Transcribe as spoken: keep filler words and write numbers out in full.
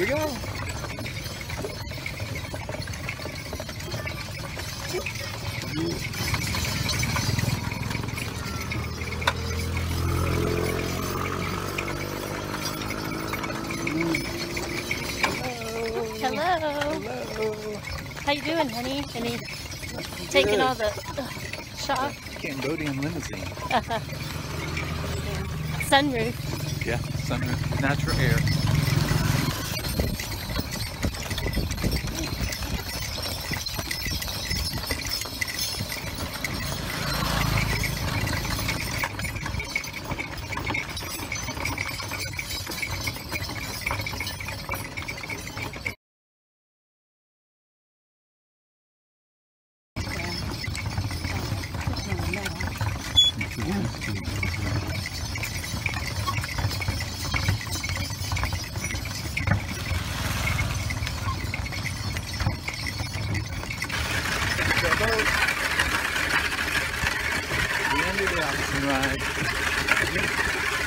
we go. Hello. Hello. How you doing, honey? Any taking Good. all the uh, shock? Cambodian limousine. Sunroof. Yeah, sunroof, natural air. The end of the Allison ride.